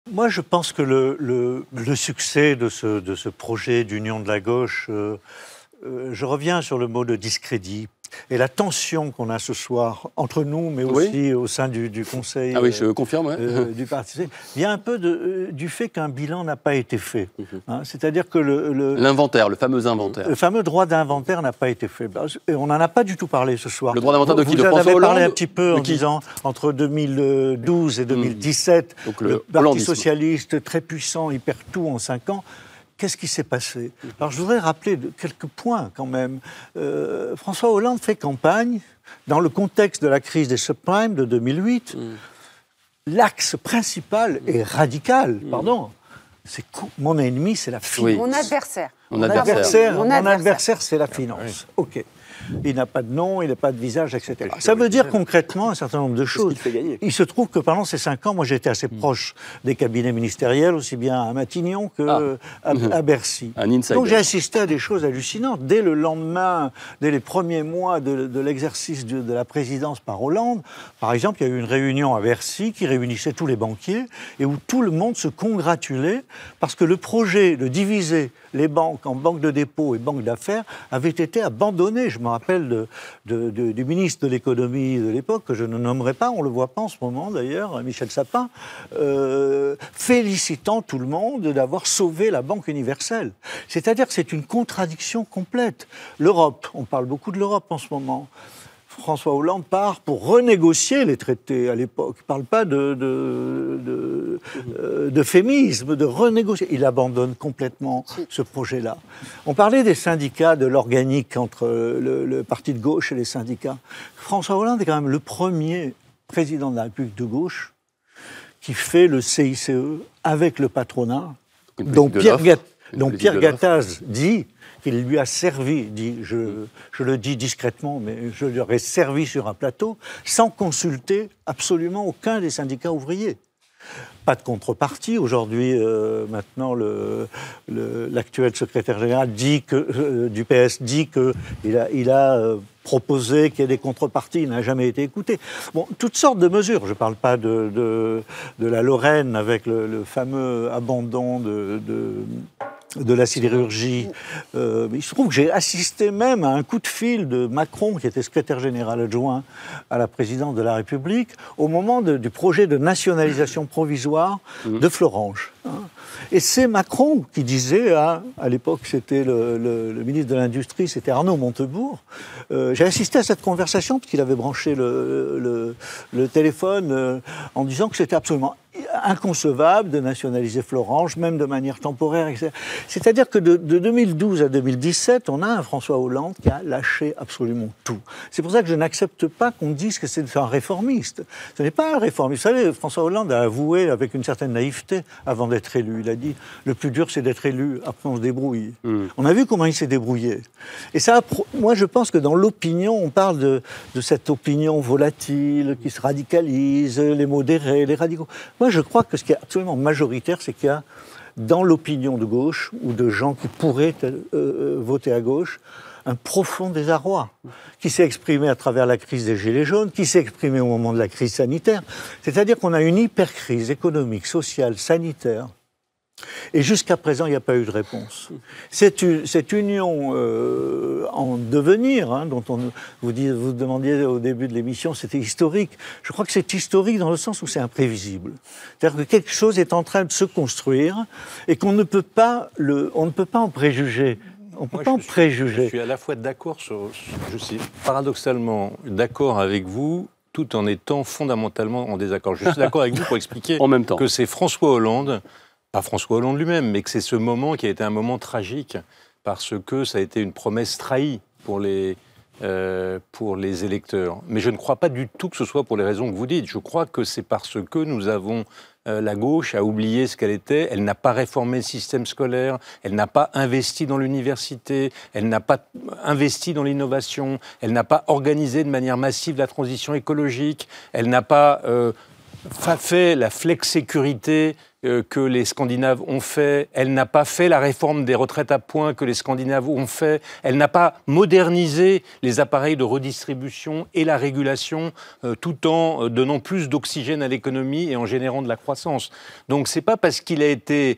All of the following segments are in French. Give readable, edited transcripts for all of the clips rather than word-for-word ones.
Moi, je pense que le succès de ce projet d'union de la gauche, je reviens sur le mot de discrédit. Et la tension qu'on a ce soir entre nous, mais aussi au sein du Conseil je confirme, ouais. du Parti, vient un peu du fait qu'un bilan n'a pas été fait. Hein, c'est-à-dire que l'inventaire, le fameux inventaire. Le fameux droit d'inventaire n'a pas été fait. Et on n'en a pas du tout parlé ce soir. Le droit d'inventaire de qui? De François Hollande? Vous avez parlé un petit peu en disant, entre 2012 et 2017, Donc le Parti socialiste, très puissant, il perd tout en 5 ans. Qu'est-ce qui s'est passé? Alors, je voudrais rappeler quelques points, quand même. François Hollande fait campagne dans le contexte de la crise des subprimes de 2008. L'axe principal et radical, c'est mon ennemi, c'est la finance. Mon adversaire. Mon adversaire, c'est la finance. OK. Il n'a pas de nom, il n'a pas de visage, etc. Ça veut dire concrètement un certain nombre de choses. Il se trouve que pendant ces 5 ans, moi j'ai été assez proche des cabinets ministériels, aussi bien à Matignon qu'à Bercy. Donc j'ai assisté à des choses hallucinantes. Dès le lendemain, dès les premiers mois de l'exercice de la présidence par Hollande, par exemple, il y a eu une réunion à Bercy qui réunissait tous les banquiers et où tout le monde se congratulait parce que le projet de diviser les banques en banques de dépôt et banques d'affaires avait été abandonné. Je me rappelle du ministre de l'économie de l'époque, que je ne nommerai pas, on ne le voit pas en ce moment d'ailleurs, Michel Sapin, félicitant tout le monde d'avoir sauvé la Banque universelle. C'est-à-dire que c'est une contradiction complète. L'Europe, on parle beaucoup de l'Europe en ce moment. François Hollande part pour renégocier les traités à l'époque. Il ne parle pas d'euphémisme, de renégocier. Il abandonne complètement ce projet-là. On parlait des syndicats, de l'organique entre le parti de gauche et les syndicats. François Hollande est quand même le premier président de la République de gauche qui fait le CICE avec le patronat, dont Pierre Gattaz dit qu'il lui a servi, je le dis discrètement, mais je lui aurais servi sur un plateau, sans consulter absolument aucun des syndicats ouvriers. Pas de contrepartie. Aujourd'hui, maintenant, l'actuel secrétaire général du PS dit qu'il a proposé qu'il y ait des contreparties. Il n'a jamais été écouté. Bon, toutes sortes de mesures. Je ne parle pas de la Lorraine avec le fameux abandon de la sidérurgie. Il se trouve que j'ai assisté même à un coup de fil de Macron, qui était secrétaire général adjoint à la présidence de la République, au moment du projet de nationalisation provisoire de Florange. Et c'est Macron qui disait, à l'époque c'était le ministre de l'Industrie, c'était Arnaud Montebourg. J'ai assisté à cette conversation parce qu'il avait branché le téléphone en disant que c'était absolument inconcevable de nationaliser Florange, même de manière temporaire, etc. C'est-à-dire que de 2012 à 2017, on a un François Hollande qui a lâché absolument tout. C'est pour ça que je n'accepte pas qu'on dise que c'est un réformiste. Ce n'est pas un réformiste. Vous savez, François Hollande a avoué avec une certaine naïveté avant d'être élu. Il a dit « le plus dur, c'est d'être élu, après on se débrouille ». On a vu comment il s'est débrouillé. Et ça, moi, je pense que dans l'opinion, on parle de cette opinion volatile qui se radicalise, les modérés, les radicaux. Moi, je crois que ce qui est absolument majoritaire, c'est qu'il y a dans l'opinion de gauche, ou de gens qui pourraient voter à gauche, un profond désarroi, qui s'est exprimé à travers la crise des Gilets jaunes, qui s'est exprimé au moment de la crise sanitaire. C'est-à-dire qu'on a une hypercrise économique, sociale, sanitaire, et jusqu'à présent, il n'y a pas eu de réponse. Cette union en devenir, dont vous demandiez au début de l'émission, c'était historique. Je crois que c'est historique dans le sens où c'est imprévisible. C'est-à-dire que quelque chose est en train de se construire et qu'on ne peut pas en préjuger. On peut pas en préjuger. Je suis à la fois d'accord je suis paradoxalement d'accord avec vous, tout en étant fondamentalement en désaccord. Je suis d'accord avec vous pour expliquer en même temps que c'est François Hollande, pas François Hollande lui-même, mais que c'est ce moment qui a été un moment tragique parce que ça a été une promesse trahie pour les électeurs. Mais je ne crois pas du tout que ce soit pour les raisons que vous dites. Je crois que c'est parce que nous avons la gauche a oublié ce qu'elle était, elle n'a pas réformé le système scolaire, elle n'a pas investi dans l'université, elle n'a pas investi dans l'innovation, elle n'a pas organisé de manière massive la transition écologique, elle n'a pas fait la flex-sécurité que les Scandinaves ont fait, elle n'a pas fait la réforme des retraites à points que les Scandinaves ont fait, elle n'a pas modernisé les appareils de redistribution et la régulation tout en donnant plus d'oxygène à l'économie et en générant de la croissance. Donc c'est pas parce qu'il a été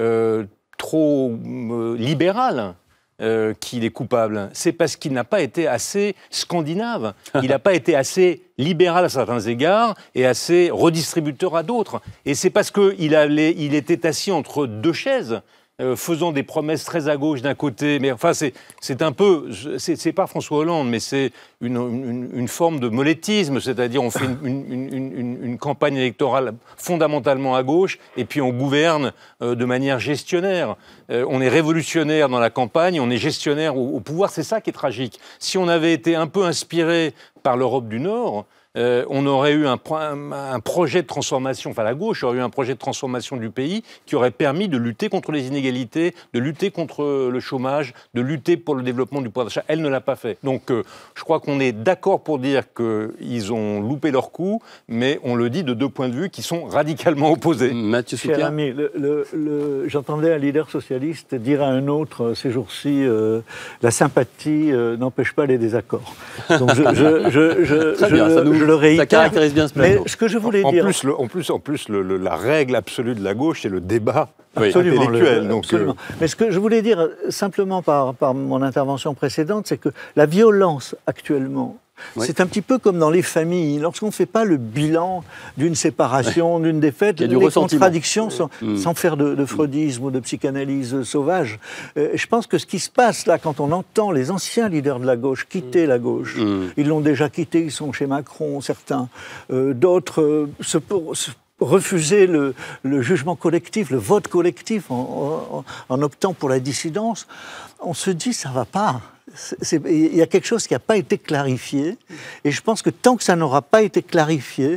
trop libéral qu'il est coupable. C'est parce qu'il n'a pas été assez scandinave. Il n'a pas été assez libéral à certains égards et assez redistributeur à d'autres. Et c'est parce qu'il était assis entre deux chaises, faisant des promesses très à gauche d'un côté, mais enfin c'est un peu, c'est pas François Hollande, mais c'est une forme de molettisme, c'est-à-dire on fait une campagne électorale fondamentalement à gauche et puis on gouverne de manière gestionnaire. On est révolutionnaire dans la campagne, on est gestionnaire au pouvoir, c'est ça qui est tragique. Si on avait été un peu inspiré par l'Europe du Nord, on aurait eu un projet de transformation, enfin la gauche aurait eu un projet de transformation du pays qui aurait permis de lutter contre les inégalités, de lutter contre le chômage, de lutter pour le développement du pouvoir d'achat. Elle ne l'a pas fait. Donc je crois qu'on est d'accord pour dire qu'ils ont loupé leur coup, mais on le dit de deux points de vue qui sont radicalement opposés. Mathieu Soupiat. Cher ami, j'entendais un leader socialiste dire à un autre ces jours-ci la sympathie n'empêche pas les désaccords. Donc Très bien, je le réitère. Ça caractérise bien ce plateau. Mais ce que je voulais dire... En plus, la règle absolue de la gauche, c'est le débat absolument, intellectuel. Absolument. Mais ce que je voulais dire simplement par mon intervention précédente, c'est que la violence actuellement, c'est un petit peu comme dans les familles. Lorsqu'on ne fait pas le bilan d'une séparation, d'une défaite, les contradictions, sans faire de freudisme ou de psychanalyse sauvage, je pense que ce qui se passe là, quand on entend les anciens leaders de la gauche quitter la gauche, ils l'ont déjà quitté, ils sont chez Macron, certains, d'autres refuser le jugement collectif, le vote collectif en optant pour la dissidence, on se dit ça ne va pas. Il y a quelque chose qui n'a pas été clarifié, et je pense que tant que ça n'aura pas été clarifié,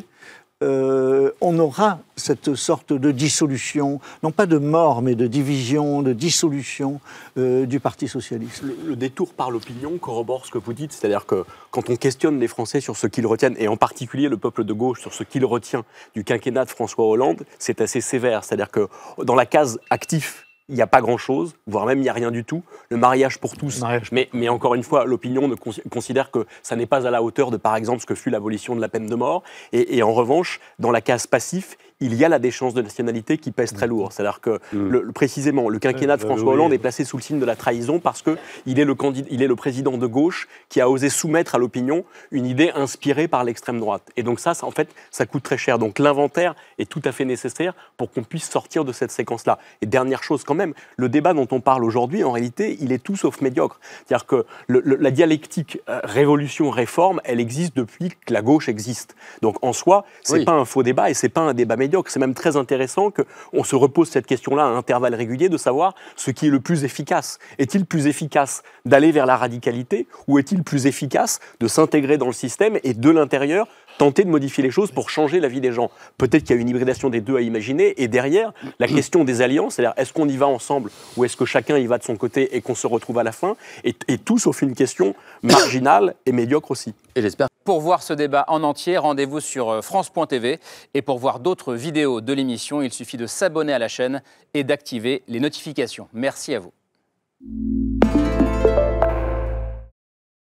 on aura cette sorte de dissolution, non pas de mort, mais de division, de dissolution du Parti socialiste. Le détour par l'opinion corrobore ce que vous dites, c'est-à-dire que quand on questionne les Français sur ce qu'ils retiennent, et en particulier le peuple de gauche sur ce qu'il retient du quinquennat de François Hollande, c'est assez sévère, c'est-à-dire que dans la case actif, il n'y a pas grand-chose, voire même il n'y a rien du tout. Le mariage pour tous, mais encore une fois, l'opinion considère que ça n'est pas à la hauteur de, par exemple, ce que fut l'abolition de la peine de mort. Et en revanche, dans la case passif, il y a la déchéance de nationalité qui pèse très lourd. C'est-à-dire que, précisément, le quinquennat de François Hollande est placé sous le signe de la trahison parce qu'il est le président de gauche qui a osé soumettre à l'opinion une idée inspirée par l'extrême droite. Et donc ça, en fait, ça coûte très cher. Donc l'inventaire est tout à fait nécessaire pour qu'on puisse sortir de cette séquence-là. Et dernière chose quand même, le débat dont on parle aujourd'hui, en réalité, il est tout sauf médiocre. C'est-à-dire que la dialectique révolution-réforme, elle existe depuis que la gauche existe. Donc en soi, c'est pas un faux débat et c'est pas un débat médiocre. C'est même très intéressant qu'on se repose cette question-là à intervalles réguliers de savoir ce qui est le plus efficace. Est-il plus efficace d'aller vers la radicalité ou est-il plus efficace de s'intégrer dans le système et de l'intérieur tenter de modifier les choses pour changer la vie des gens? Peut-être qu'il y a une hybridation des deux à imaginer. Et derrière, la question des alliances, c'est-à-dire est-ce qu'on y va ensemble ou est-ce que chacun y va de son côté et qu'on se retrouve à la fin, est tout sauf une question marginale et médiocre aussi. Et j'espère. Pour voir ce débat en entier, rendez-vous sur France.tv. Et pour voir d'autres vidéos de l'émission, il suffit de s'abonner à la chaîne et d'activer les notifications. Merci à vous.